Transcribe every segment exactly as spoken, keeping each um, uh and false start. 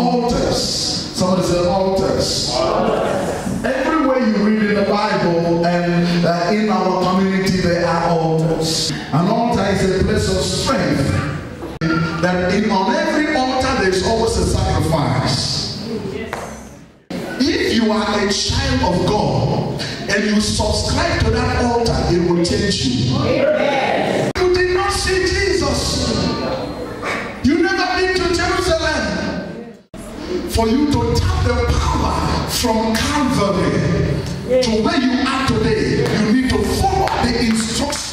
altars. Somebody say altars. Altars. Everywhere you read in the Bible and uh, in our community there are altars. An altar is a place of strength. That in, on every altar there is always a sacrifice. If you are a child of God and you subscribe to that altar, it will change you. Amen. You did not see Jesus. You never been to Jerusalem. For you to tap the power from Calvary to where you are today, you need to follow the instructions.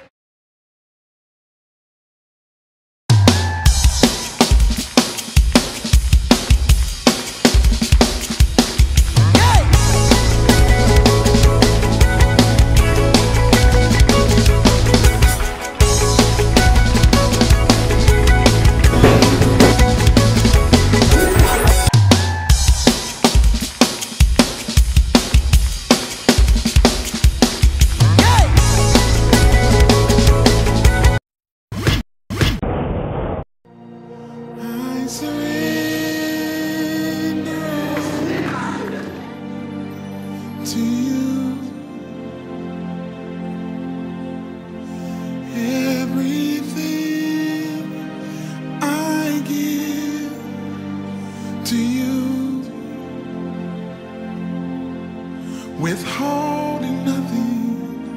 Withholding nothing,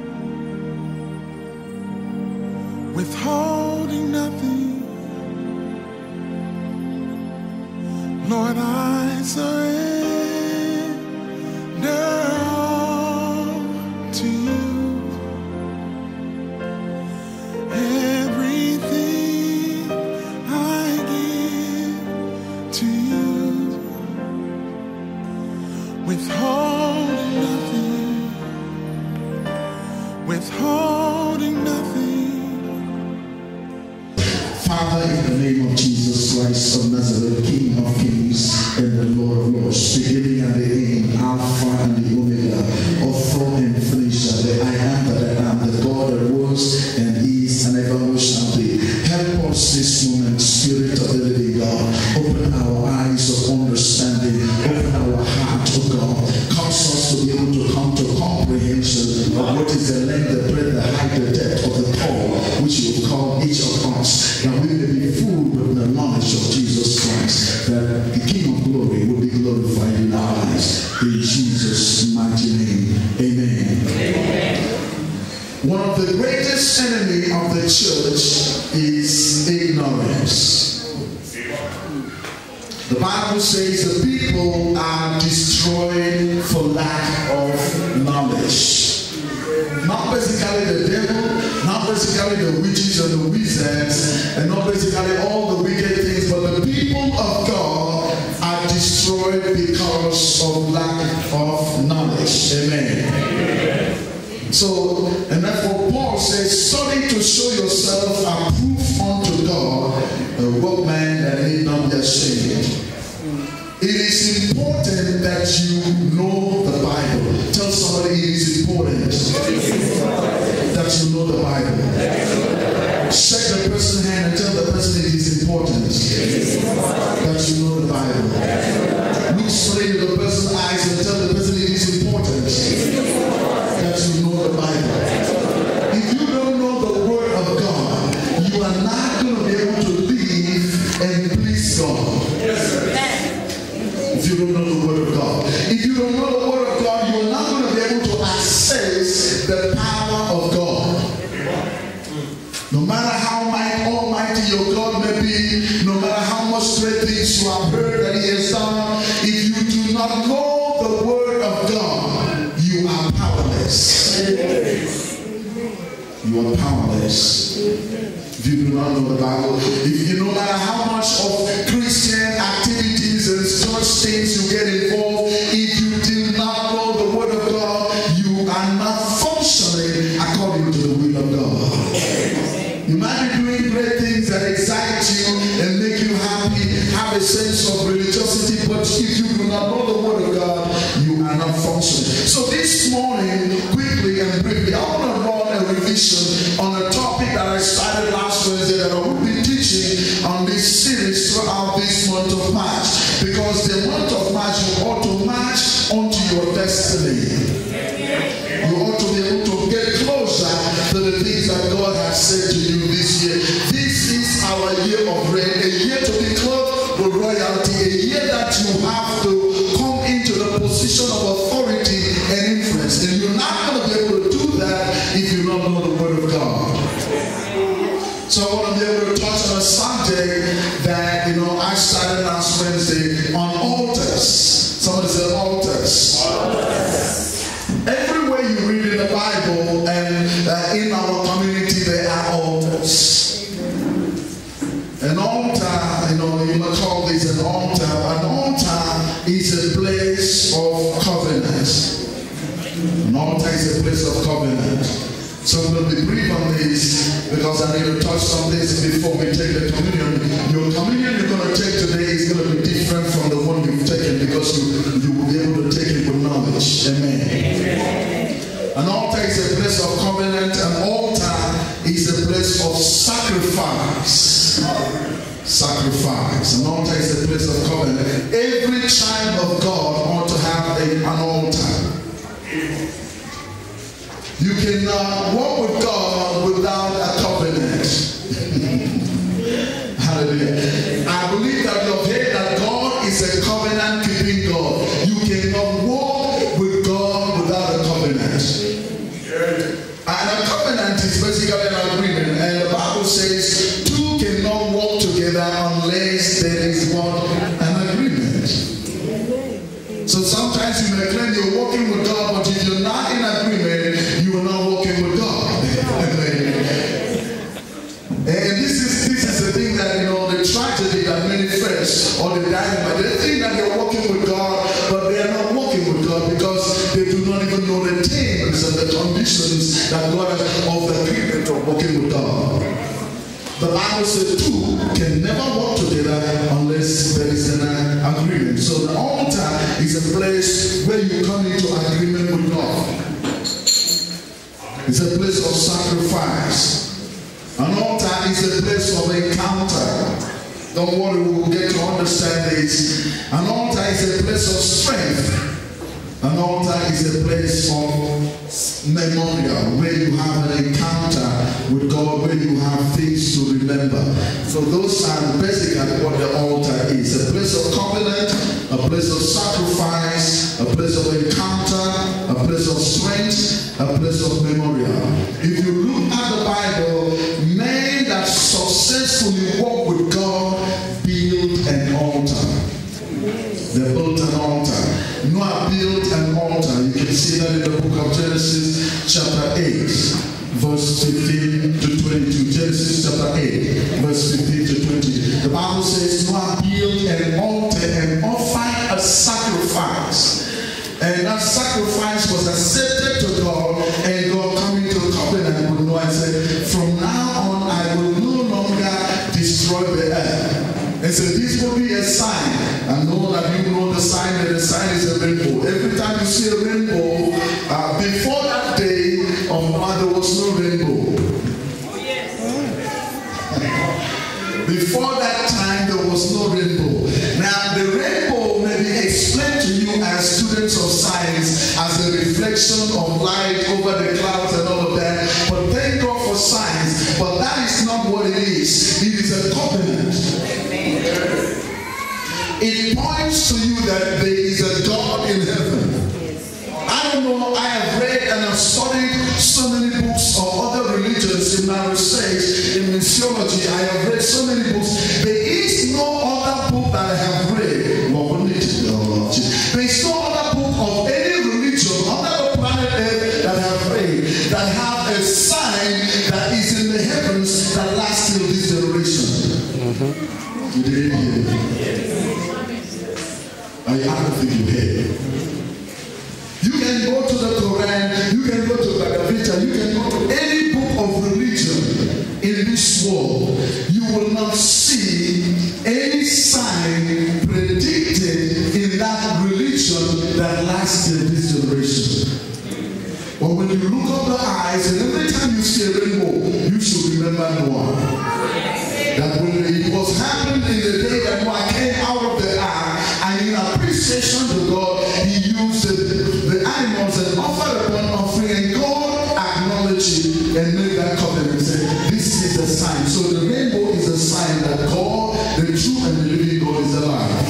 withholding nothing, Lord, I surrender all to you. Everything I give to you, withholding nothing, withholding nothing. Father, in the name of Jesus Christ of Nazareth, King of Kings and the Lord of Lords, beginning and the end, Alpha and the Omega, author and finisher, the I am that I am, the God that was and is and ever will shall be. Help us this moment, Spirit of the living God. Open our eyes of understanding, open our heart, O God. Cause us to be able to come to comprehension of what is the length, the breadth, the height, the depth of the call which you have called each of us. That we may be full with the knowledge of Jesus Christ, that the King of glory will be glorified in our lives. In Jesus' mighty name, amen. Amen. One of the greatest enemies of the church is ignorance. The Bible says the people are destroyed for lack of knowledge. Not basically the devil, not basically the witches and the wizards, and not basically all the wicked things, but the people of God are destroyed because of lack of knowledge. Amen. Amen. So, and therefore Paul says, study to show yourself approved unto God, a workman that need not be ashamed. It is important that you know the Bible. Tell somebody it is important that you know the Bible. Shake the person's hand and tell the person it is important that you know the Bible. Look straight into the person's eyes and tell the person it is important that you know the Bible. If you don't know the Word of God, you are not going to be able to live and please God. If you don't know the Word of God. If you don't know the Word of God, you are not going to be able to access the power of God. No matter how mighty, almighty your God may be, no matter how much great things you have heard that He has done, if you do not know the Word of God, you are powerless. You are powerless. If you do not know the Bible, if you no matter how much of Christian activities and church things you get involved, if you do not know the Word of God, you are not functioning according to the will of God. You might be doing great things that excite you and make you happy, have a sense of religiosity, but if you do not know the Word of God, you are not functioning. So this morning, quickly and briefly, I want to run a revision on a topic that I started last Wednesday that I will be teaching on this series throughout this Because the month of March, you ought to march onto your destiny. You ought to be able to get closer to the things that God has said to you this year. This is our year of rain, a year to be clothed with royalty, a year that you have to come into the position of authority and influence. And you're not going to be able to do that if you don't know the Word of God. So I want to be able to touch on a subject that, you know, I started last Wednesday on altars. Somebody said altars. Altars. Everywhere you read in the Bible and uh, in our community, there are altars. An altar, you know, you might call this an altar. An altar is a place of covenant. An altar is a place of covenant. So I'm going to be brief on this because I need to touch some things before we take the communion. Your communion you're going to take today is going to be different from the one you've taken because you, you will be able to take it with knowledge. Amen. Amen. An altar is a place of covenant. An altar is a place of sacrifice. Sacrifice. An altar is a place of covenant. Every child of God ought to have a, an altar. You cannot walk with God without a covenant. Hallelujah. I believe that you have heard that God is a covenant-keeping God. You cannot walk with God without a covenant. And a covenant is basically an agreement. And the Bible says two cannot walk together unless there is what? An agreement. So sometimes you may claim you're walking with God, but if you're not in agreement, you are not walking with God. And this is this is the thing that, you know, the tragedy that many face or the dilemma. They think that they're walking with God, but they are not walking with God because they do not even know the terms and the conditions that God has of the agreement of walking with God. The Bible says two can never walk together unless there is an agreement. So the altar is a place where you come into agreement with God. It's a place of sacrifice. An altar is a place of encounter. Don't worry, we will get to understand this. An altar is a place of strength. An altar is a place of memorial, where you have an encounter with God, where you have things to remember. So those are basically what the altar is. A place of covenant, a place of sacrifice, a place of encounter, a place of strength, a place of memorial. If you look at the Bible, men that successfully walk with God build an altar. They built an altar. Noah built an altar. You can see that in the book of Genesis chapter eight, verse fifteen to twenty-two. Genesis chapter eight, verse fifteen to twenty. The Bible says Noah built an altar and offered a sacrifice. And that sacrifice was accepted to God, and God came into covenant with Noah and said, from now on I will no longer destroy the earth. And so this will be a sign. I know that you know the sign, and the sign is a rainbow. Every time you see a rainbow, uh, before that day of Noah, there was no rainbow. Oh, yes. Before that time, there was no rainbow. Now, the rainbow may be explained to you as students of science as a reflection of light over the clouds and all of that. But thank God for science. But that is not what it is. It is a covenant. It points to you that there is a God in heaven. I don't know, I have read and I've studied so many books of other religions in my research in missiology. I have read so many books. There is no other book that I have read. There is no other book of any religion under the planet Earth that I have read that have a sign that is in the heavens that lasts till this generation. Mm-hmm. You didn't hear. I don't think you hear. You can go to the Quran, you can go to Bhagavad Gita, you can go to any book of religion in this world. You will not see any sign predicted in that religion that lasts in this generation. But when you look up the eyes and every time you see a rainbow, you should remember Noah. That when it was happening in the day that Noah came out of the ark, appreciation to God, he used the, the animals and offered upon offering, and God acknowledged it and made that covenant and said, this is a sign. So the rainbow is a sign that God, the true and the living God, is alive.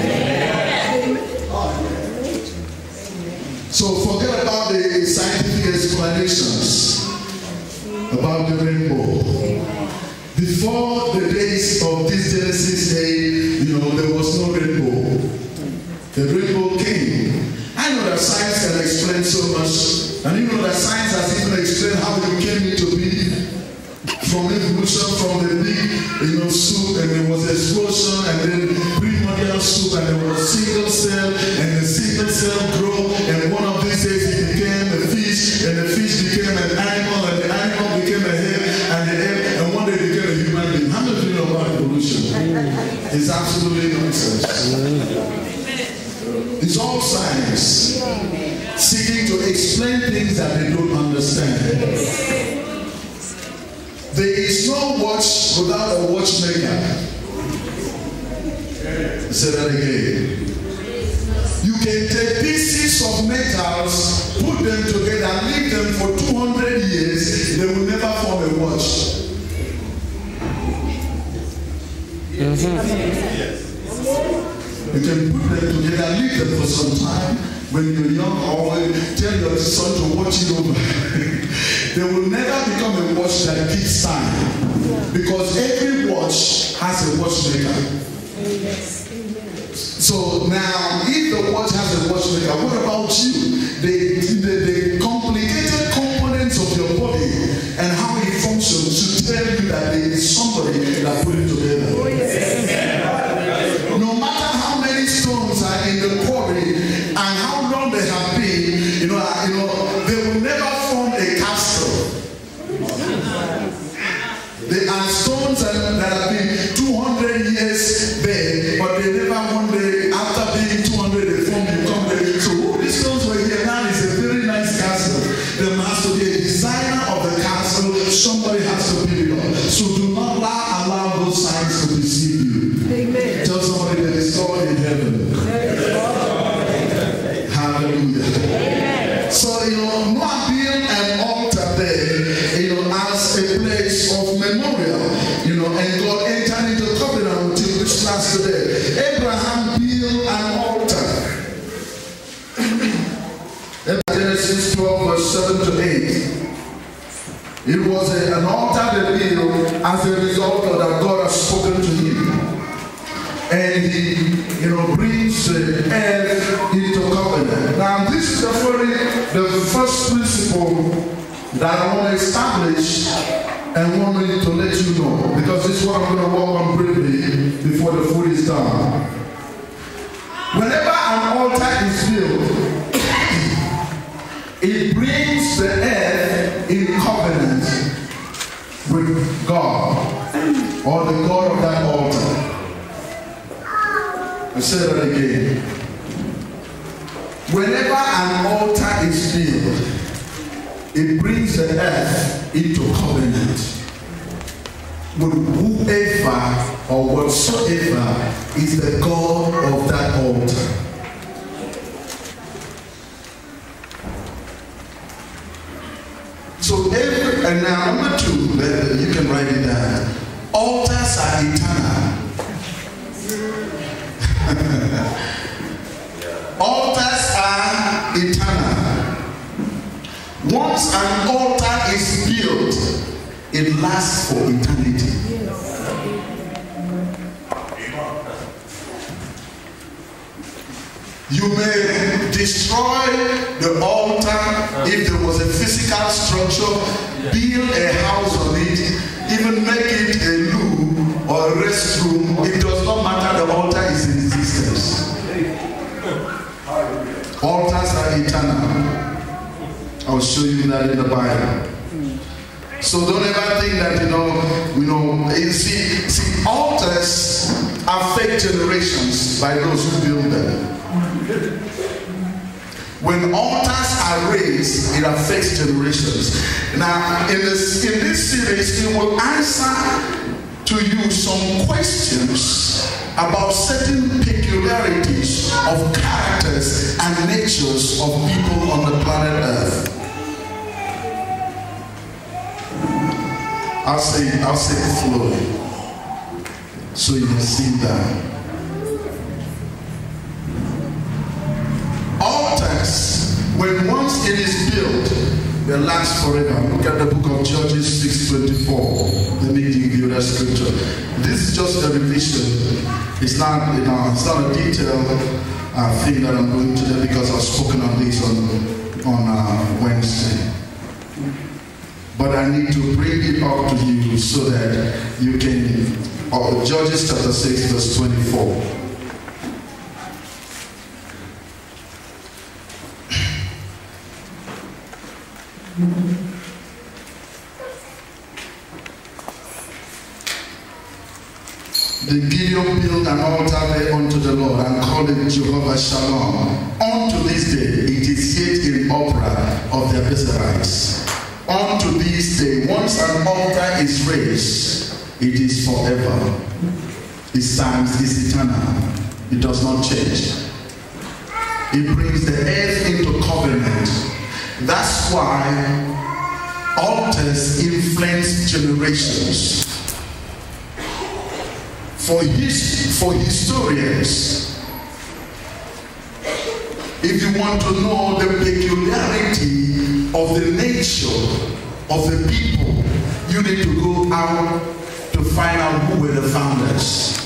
So forget about the scientific explanations about the rainbow. Before the days of this Genesis day, you know, there was no rainbow. The rainbow came. I know that science can explain so much. And you know that science has even explained how it came into being. From evolution, from the big, you know, soup, and there was explosion, and then primordial soup, and there was single cell, and the single cell grew, and one of these days it became a fish, and the fish became an animal, and the animal became a head, and the head, and one day it became a human being. How much do you know about evolution? It's absolutely nonsense. It's all science seeking to explain things that they don't understand. There is no watch without a watchmaker. Say that again. You can take pieces of metals, put them together, leave them for two hundred years, they will never form a watch. Mm-hmm. You can put them together, leave them for some time. When you're young, or tell your son to watch it over. They will never become a watch that keeps time. Because every watch has a watchmaker. So now, if the watch has a watchmaker, what about you? The, the, the complicated components of your body and how it functions should tell you that there is somebody that put it together. No matter how many stones are in the quarry and how long they have been, you know, uh, you know, they will never form a castle. There are stones that, that have been two hundred years there, but they never one day, after being two hundred, they form, you come there. So oh, these stones were here now, is a very nice castle. There has to be a designer of the castle, somebody has to build it up. So do not allow, allow those signs to deceive you. Amen. Tell somebody that is God in heaven. Hallelujah. Amen. So, you know, Noah built an altar there, you know, as a place of memorial, you know, and God entered into covenant with him, which lasts today. Abraham built an altar. Genesis twelve, verse seven to eight. It was a, an altar that built as a result of that God has spoken to him. And he, you know, brings the earth into covenant. Now, this is the, very, the first principle that I want to establish and want me to let you know, because this is what I'm going to walk on briefly before the food is done. Whenever an altar is built, it brings the earth in covenant with God, or the God of that altar. I say that again. Whenever an altar is built, it brings the earth into covenant with whoever or whatsoever is the God of that altar. So every, and now number two, you can write it down. Altars are eternal. Altars are eternal. Once an altar is built, it lasts for eternity. You may destroy the altar if there was a physical structure, build a house on it, even make it a loo or a restroom. It does not matter, the altar is in existence. Altars are eternal. I'll show you that in the Bible. So don't ever think that, you know, you know, you see, see, altars affect generations by those who build them. When altars are raised, it affects generations. Now, in this, in this series, it will answer to you some questions about certain peculiarities of characters and natures of people on the planet Earth. I'll say, I'll say it slowly, so you can see that. Altars, when once it is built, they last forever. Look at the book of Judges six twenty-four. Let me give you that scripture. This is just a revision. It's not, you know, it's not a detailed uh, thing that I'm going to do because I've spoken on this on on uh, Wednesday. But I need to bring it up to you so that you can. Uh, Judges chapter six, verse twenty-four. The Gideon built an altar there unto the Lord and called it Jehovah Shalom. Unto this day it is yet in Opera of the Bezerites. Unto this day, once an altar is raised, it is forever. Its stands is eternal. It does not change. It brings the earth into covenant. That's why altars influence generations. For his, for historians, if you want to know the peculiarity of the nature of the people, you need to go out to find out who were the founders.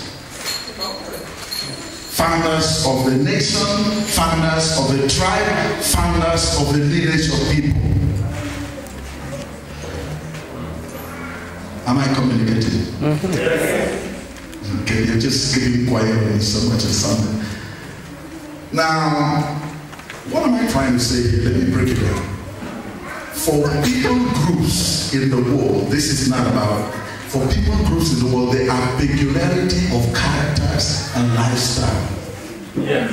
Founders of the nation, founders of the tribe, founders of the lineage of people. Am I communicating? Mm-hmm. Okay, you're just getting quiet when so much as something. Now, what am I trying to say here? Let me break it down. For people groups in the world, this is not about, for people groups in the world, there are peculiarity of characters and lifestyle. Yes.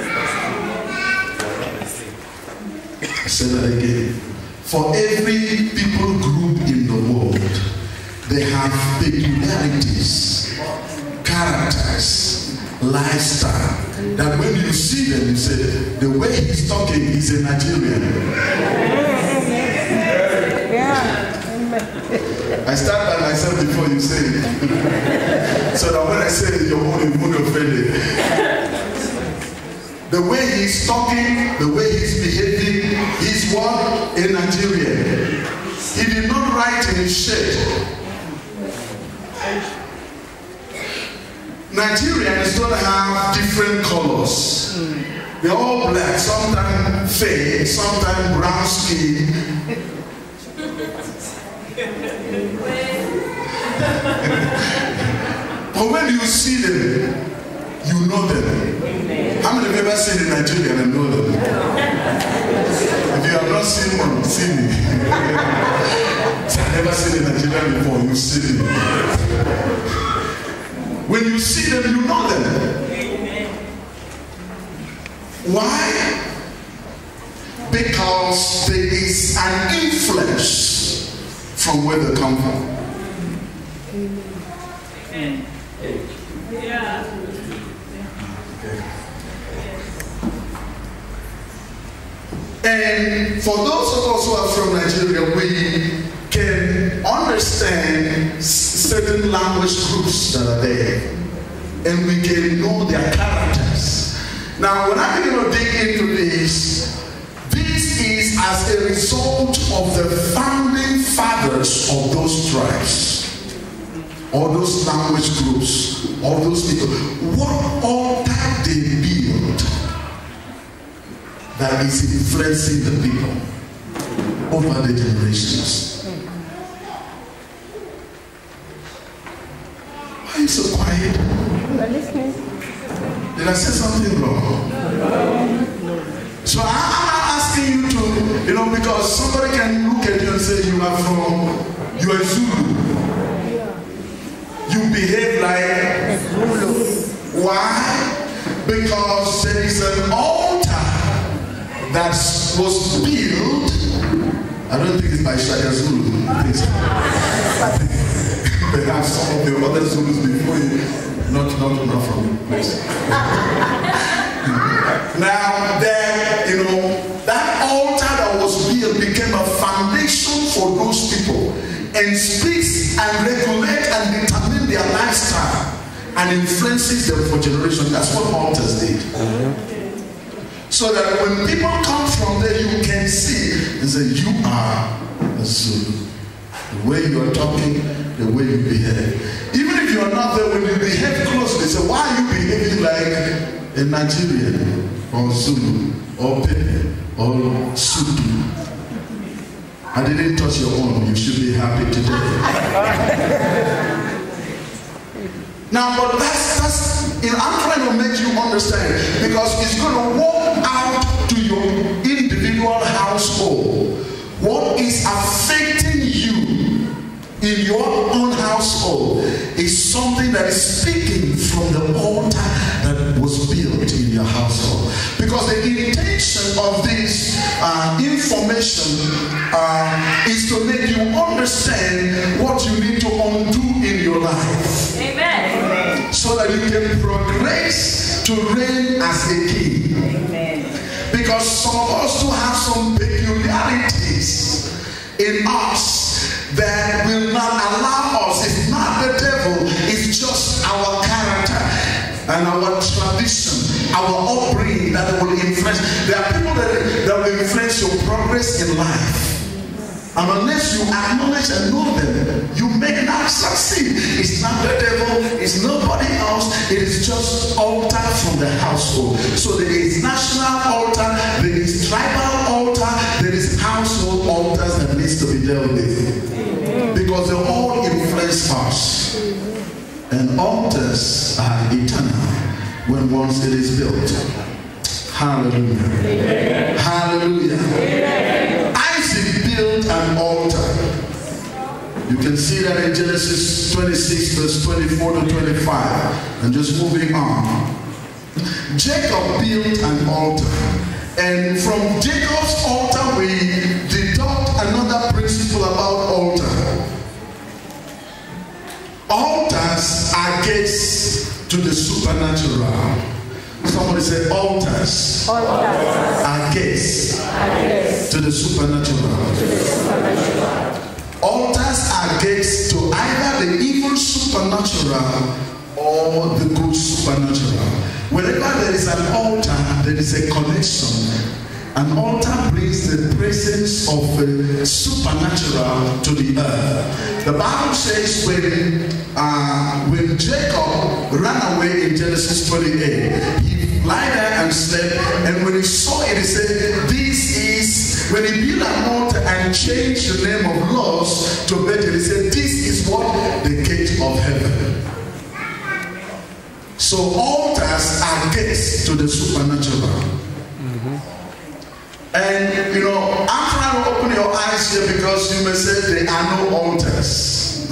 I say that again. For every people group in the world, they have peculiarities, characters, lifestyle, that when you see them, you say, the way he's talking is a Nigerian. Yeah. I start by myself before you say it. So that when I say it, your own, you won't offend it. The way he's talking, the way he's behaving, he's what? A Nigerian. He did not write in his shade. Nigerians don't have different colors. Mm. They're all black, sometimes fair, sometimes brown skin. But when you see them, you know them. How many of you have ever seen a Nigerian and know them? If you have not seen one, see me. I've never seen a Nigerian before, you see me. When you see them, you know them. Why? Because there is an influence from where they come from. Yeah. And for those of us who are from Nigeria, we can understand certain language groups that are there, and we can know their characters. Now, when I begin to dig into this, this is as a result of the founding fathers of those tribes, or those language groups, or those people. What altar they build that is influencing the people over the generations. Why are you so quiet? I'm listening. Did I say something wrong? No. So I, I'm asking you to, you know, because somebody can look at you and say you are from, you are Zulu. You behave like Zulu. Why? Because there is an altar that was built. I don't think it's by Shaka Zulu. I think so. Perhaps some of the other Zulus before you, not, not, not from the place. Now, then, you know, that altar that was built became a foundation for those people and speaks and regulates and determines their lifestyle and influences them for generations. That's what altars did. Mm-hmm. So that when people come from there, you can see and say, you are a Zulu. The way you are talking, the way you behave. Even if you are not there, when you behave closely, say, why are you behaving like a Nigerian or Zulu or Pepe or Sutu? I didn't touch your own. You should be happy today. Now, but that's, that's you know, I'm trying to make you understand, because it's going to walk out to your individual household. What is affecting you in your own household is something that is speaking from the altar that was built in your household. Because the intention of this uh, information uh, is to make you understand what you need to undo in your life. Amen. So that you can progress to reign as a king. Amen. Because some of us do have some peculiarities in us that will not allow us. It's not the devil, it's just our character and our tradition, our upbringing that will influence. There are people that, that will influence your progress in life. And unless you acknowledge and know them, you may not succeed. It's not the devil, it's nobody else. It is just altar from the household. So there is national altar, there is tribal altar, there is household altars that needs to be dealt with. Because they all influence us. And altars are eternal when once it is built. Hallelujah. Amen. Hallelujah. Amen. Isaac built an altar. You can see that in Genesis twenty-six, verse twenty-four to twenty-five. And just moving on. Jacob built an altar. And from Jacob's altar, we deduct another principle about altar. Altars are gates to the supernatural. Somebody say altars, altars. Are gates to the supernatural. To the supernatural. Altars are gates to either the evil supernatural or the good supernatural. Whenever there is an altar, there is a connection. An altar brings the presence of the supernatural to the earth. The Bible says when, uh, when Jacob ran away in Genesis twenty-eight, he lied there and slept, and when he saw it, he said, this is, when he built an altar and changed the name of Luz to Bethel, he said, this is what? The gate of heaven. So altars are gates to the supernatural. Mm-hmm. And, you know, I'm trying to open your eyes here because you may say there are no altars.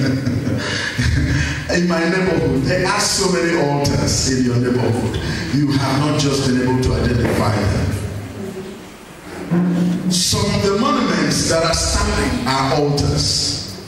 In my neighborhood, there are so many altars in your neighborhood. You have not just been able to identify them. Some of the monuments that are standing are altars.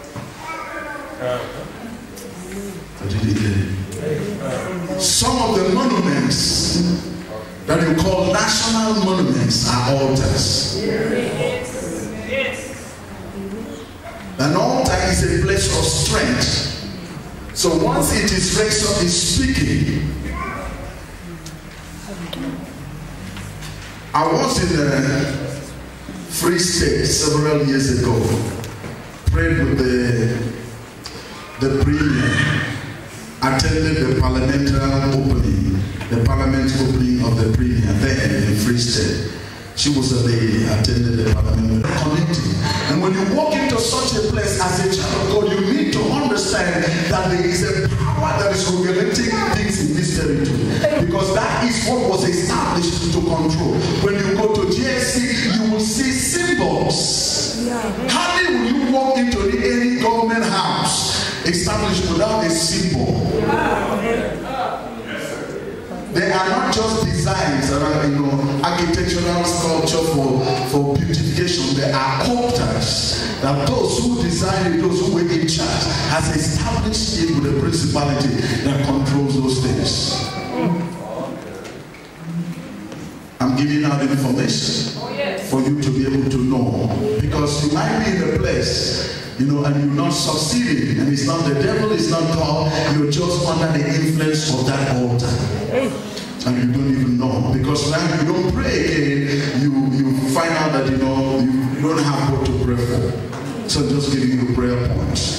Some of the monuments that you call national monuments are altars. Yes. Yes. An altar is a place of strength. So once it is raised up, it's speaking. I was in a Free State several years ago. Prayed with the the premier. Attended the parliamentary opening, the parliament opening of the premier there in Free State. She was a lady, attended the parliament, connecting. And when you walk into such a place as a child of God, you need to understand that there is a power that is regulating things in this territory. Because that is what was established to control. When you go to G S C, you will see symbols. Hardly will you walk into any government house established without a symbol. They are not just designs around, you know, architectural sculpture for, for beautification. They are altars that those who design it, those who were in charge, has established it with a principality that controls those things. I'm giving out information Oh, yes. for you to be able to know. Because you might be in a place, you know, and you're not succeeding. And it's not the devil, it's not God. You're just under the influence of that altar. And you don't even know. Because when you don't pray again, you, you find out that, you know, you don't have what to pray for. So just giving you prayer points.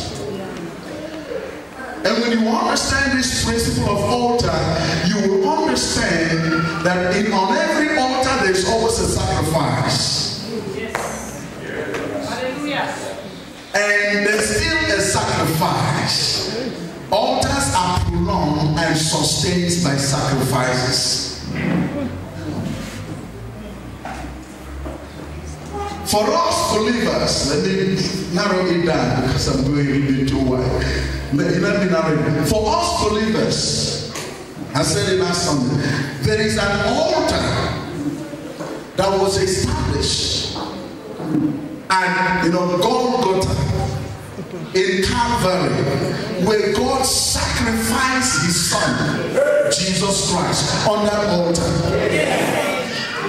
And when you understand this principle of altar, you will understand that in, on every altar there is always a sacrifice. Yes. Hallelujah. And there's still a sacrifice. Altars are prolonged and sustained by sacrifices. For us believers, let me narrow it down because I'm going a bit too wide. Let, let me narrow it down. For us believers, I said it last Sunday, there is an altar that was established and, you know, Golgotha in Calvary, where God sacrificed his son, Jesus Christ, on that altar.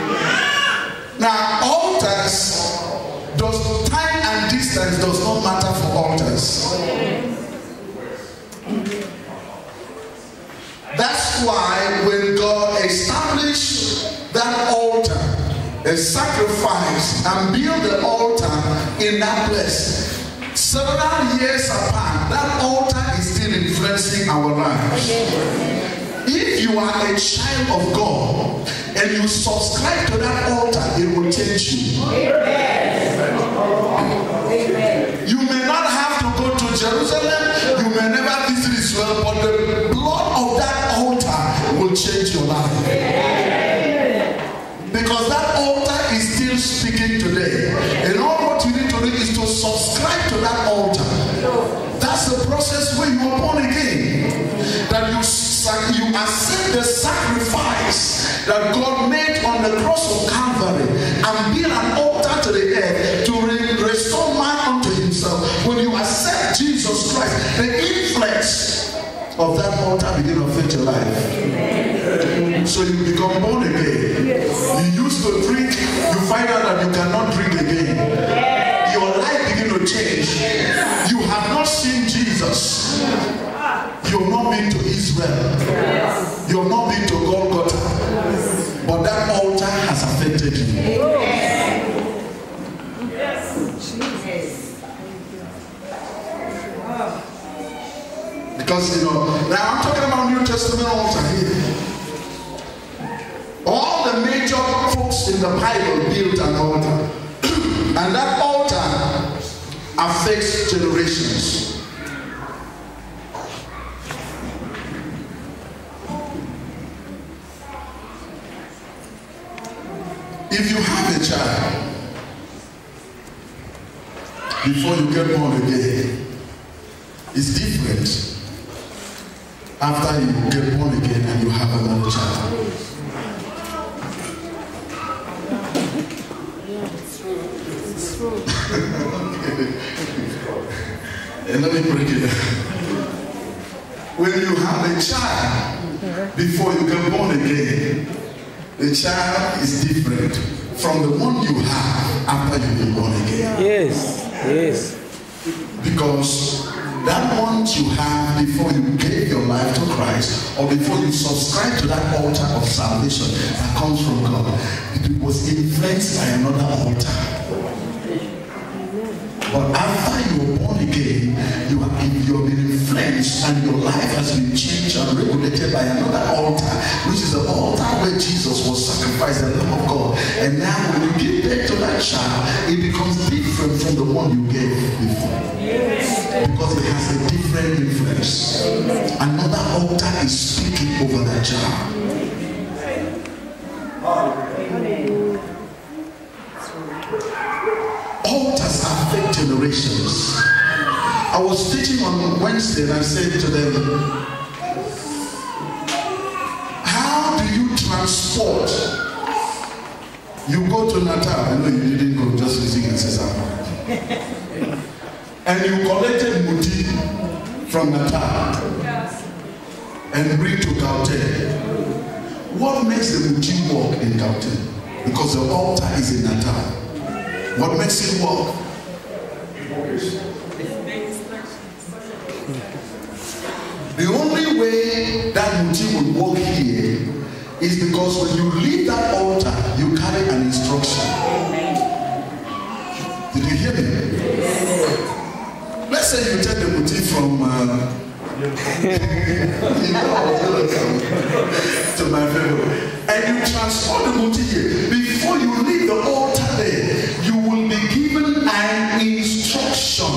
Now, altars, does time and distance does not matter for altars. That's why when God established that altar, a sacrifice, and built the altar in that place, several years apart, that altar is still influencing our lives. If you are a child of God and you subscribe to that altar, it will change you. Amen. Amen. You may not have to go to Jerusalem, you may never visit Israel, but the blood of that altar will change your life. Because that altar is still speaking today. And all what you need to do is to subscribe to that altar. That's the process when you are born again. That you you accept the sacrifice that God made on the cross of Calvary and build an altar to the earth to re restore man unto himself. When you accept Jesus Christ, the influence of that altar begin to affect your life. Amen. So you become born again. Yes. You used to drink, you find out that you cannot drink again. Yes. Your life begin to change. Yes. You have not seen Jesus. You have not been to Israel. Yes. You have not been to Golgotha. Yes. But that altar has affected you. Yes. Yes. Jesus. Because, you know, now I'm talking about New Testament altar here. All the major folks in the Bible built an altar. And that altar affects generations. If you have a child, before you get born again, it's different after you get born again and you have another child. Yeah, it's true. It's true. And let me break it down. When you have a child, before you get born again, the child is different from the one you have after you've been born again. Yes, yes. Because that one you have before you gave your life to Christ, or before you subscribe to that altar of salvation that comes from God, it was influenced by another altar. But after you were born again, you have, you have been influenced and your life has been changed and regulated by another altar, which is the altar where Jesus was sacrificed, the Lamb of God. And now when you give birth to that child, it becomes different from the one you gave before. Because it has a different influence. Another altar is speaking over that child. Altars affect generations. I was teaching on Wednesday and I said to them, how do you transport? You go to Natal, I know you didn't go, just visiting and say something. And you collected muti from Natal and bring to Gauteng. What makes the muti work in Gauteng because the altar is in Natal. What makes it work? The only way that Muti will work here is because when you leave that altar, you carry an instruction. Did you hear me? Let's say you take the Muti from uh, to my family, and you transport the Muti here. Before you leave the altar there, you will be given an instruction.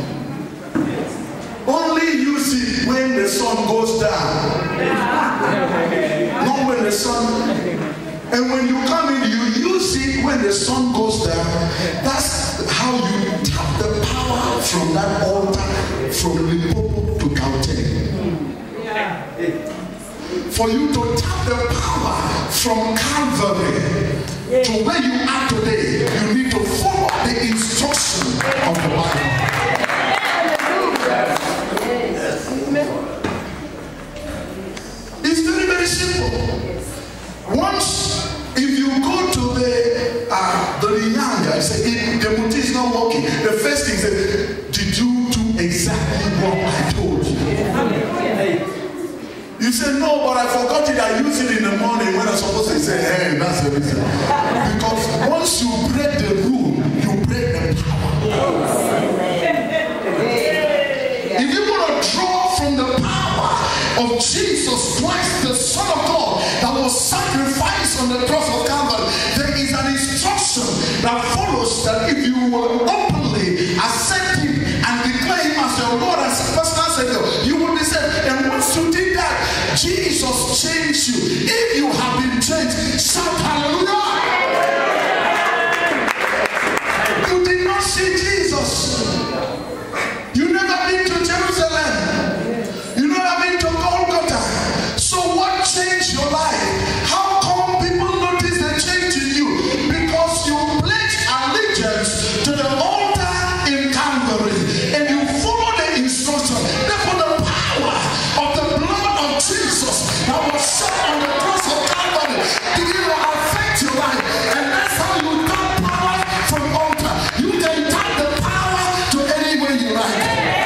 Only use it when the sun goes down. Not when the sun. And when you come in, you use it when the sun goes down. That's how you tap the power from that altar from Limpopo to Gauteng. For you to tap the power from Calvary to where you are today, you need to follow the instruction of the Bible. It's very, very simple. Once, if you go to the uh, the Nyanga, say if the Muti is not working, the first thing is, did you do exactly what I told you? You say, no, but I forgot it. I use it in the morning when I'm supposed to say, hey, that's the reason. Because once you break the rule, you break the power. If you want to draw from the power of Jesus Christ, the Son of God, that was sacrificed on the cross of Calvary, there is an instruction that follows that if you will openly accept him and declare him as your Lord and personal Savior, you will be saved. And once you did that, Jesus changed you. If you have been changed, shout hallelujah. You did not see Jesus. You never been to Jerusalem. You never been to Golgotha. So what changed your life? How come people notice the change in you? Because you pledged allegiance to the altar in Calvary and you follow the instruction. Therefore, the power of the blood of Jesus that was shed on the cross of Calvary begin to affect your life. And that's how you tap power from altar. You can tap the power to anywhere you like.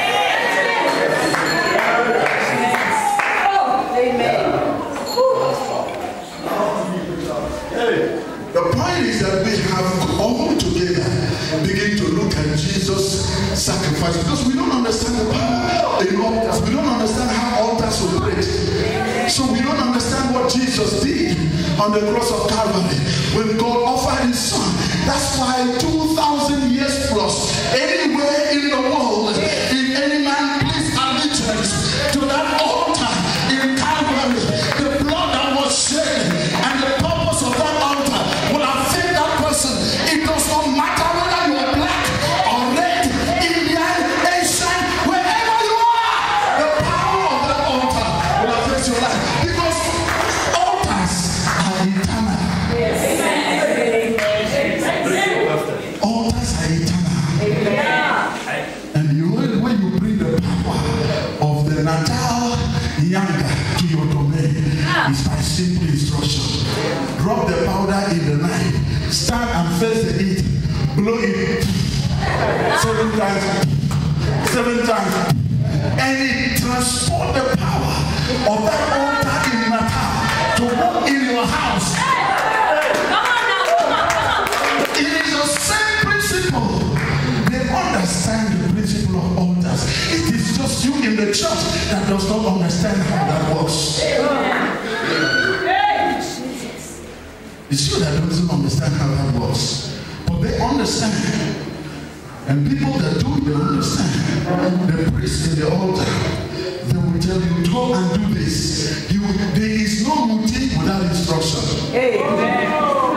The point is that we have all together begin to look at Jesus' sacrifice because we don't understand the power in altars. We don't understand how altars operate. So we don't understand what Jesus did on the cross of Calvary when God offered his son. That's why two thousand years plus, anywhere in the world, if any man please allegiance to that altar in Calvary, the blood that was shed and the purpose of that altar will affect that person. It does not matter whether you are black or red, Indian, Asian, wherever you are, the power of that altar will affect your life because altars are eternal. Altars are eternal. And you, when you bring the power of the Natal Nyanga to your domain, it's by simple instruction. Drop the powder in the night, stand and face the heat, blow it seven times, seven times, and it transport the power of that altar in Natal to walk in your house. It is the same principle. They understand the principle of altars. It is just you in the church that does not understand how that works. It's you that doesn't understand how that works. But they understand. And people that do, they understand. The priest in the altar, they will tell you, go and do this. You, there is no muti without instruction. Amen.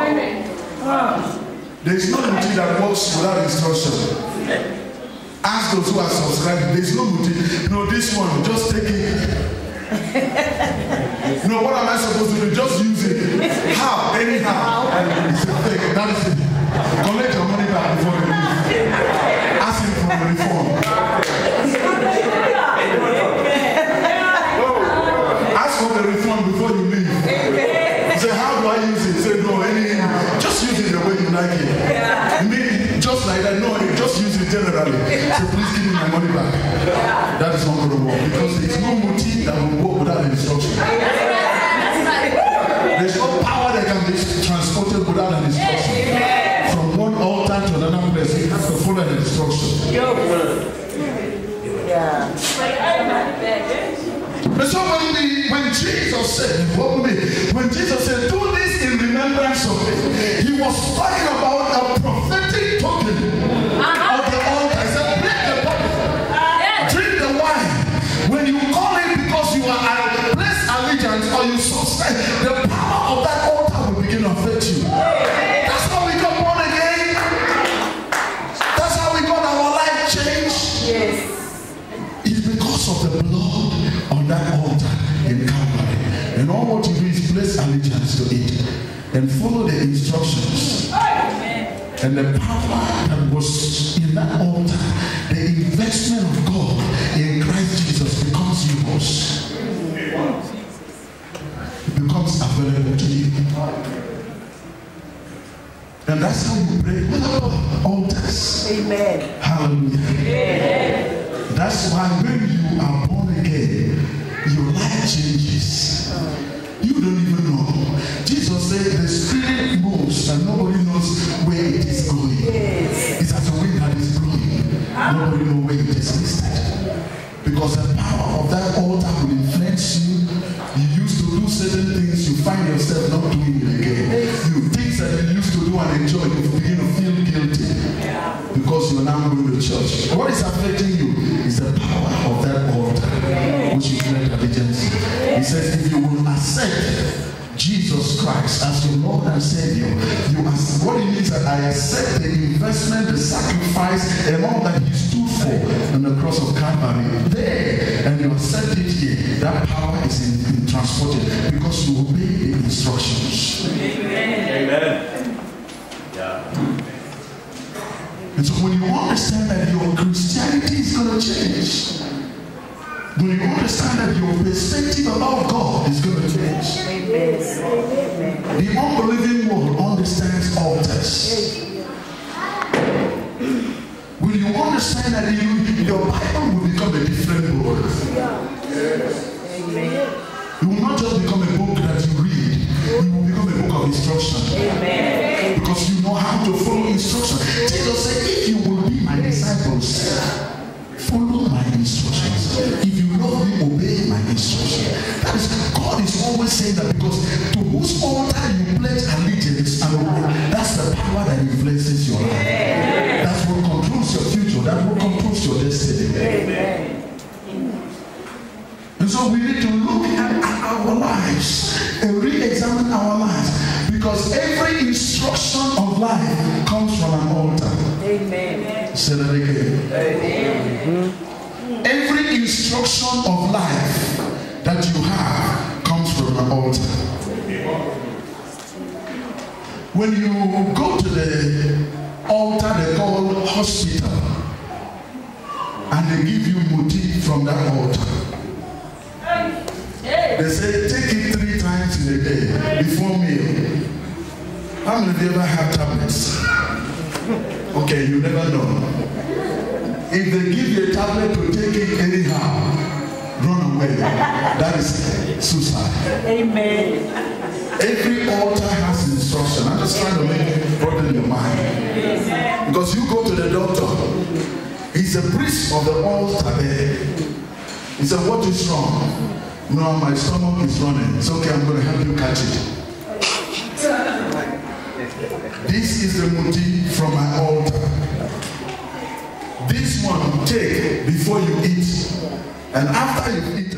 There is no muti that works without instruction. Ask those who are subscribed, there is no muti. No, this one, just take it. No, what am I supposed to do? Just use it. How? Anyhow. It's a fake. That is it. Collect your money back before you leave. Ask him for the reform. Ask for the reform before you leave. Say, how do I use it? Say, no, would I give? Yeah. You mean just like that? No, you just use it generally. So please give me my money back. Yeah. That is not going to work because there is no motive that will work without instruction. There is no power that can be transported without an instruction. Yeah. From one altar to another place, you have to follow an instruction. Yeah. And so when, the, when Jesus said, when Jesus said, do this in remembrance of me, he was talking about a prophetic token uh-huh. of the altar. He said, drink the bottle, uh-huh. drink the wine. When you call it because you are a place allegiance or you sustain, the power of that altar will begin to affect you. That's how we got born again. That's how we got our life changed. Yes. It's because of the blood on that altar in Calvary. And all what you do is place allegiance to it and follow the instructions. Amen. And the power that was in that altar, the investment of God in Christ Jesus becomes yours. It becomes available to you. And that's how you pray with our altars. Amen. Hallelujah. Amen. That's why when you are born again, your life changes. You don't even know. Jesus said the spirit moves and nobody knows where it is going. Yes. It's as a wind that is blowing. Nobody knows where it is listed. Because the power of that altar will influence you. You used to do certain things, you find yourself not doing it again. You things that you used to do and enjoy, you begin to feel guilty. Because you're now going to church. What is affecting you is the power of that altar, which you pledge allegiance. He says, if you will accept Jesus Christ as your Lord and Savior, you accept, what it means that I accept the investment, the sacrifice, and all that He stood for on the cross of Calvary. There, and you accept it here. That power is in, in transported because you obey the instructions. Amen. Amen. Yeah. And so when you understand that your Christianity is going to change, when you understand that your perspective about God is going to change, Amen. the unbelieving world understands altars. When you understand that you, your Bible will become a different book. Amen. You will not just become a book that you read, you will become a book of instruction. Amen. Because you know how to follow instruction. Jesus said, if you will be my disciples, follow my instructions. If you love me, obey my instruction. That is, God is always saying that because to whose altar you pledge allegiance and obey, that's the power that influences your life. That's what controls your future. That's what controls your destiny. Amen. And so we need to look at our lives and re-examine our lives. Because every instruction of life comes from an altar. Amen. Say that again. Amen. Every instruction of life that you have comes from an altar. When you go to the altar they call hospital, and they give you motif from that altar. They say take it three times in a day before meal. How many of you ever have tablets? Okay, you never know. If they give you a tablet to take it anyhow, run away. That is suicide. Amen. Every altar has instruction. I'm just trying to make it broaden your mind. Because you go to the doctor, he's a priest of the altar there. He said, what is wrong? No, my stomach is running. It's okay, I'm going to help you catch it. This is the motif from my altar. This one take before you eat. And after you eat,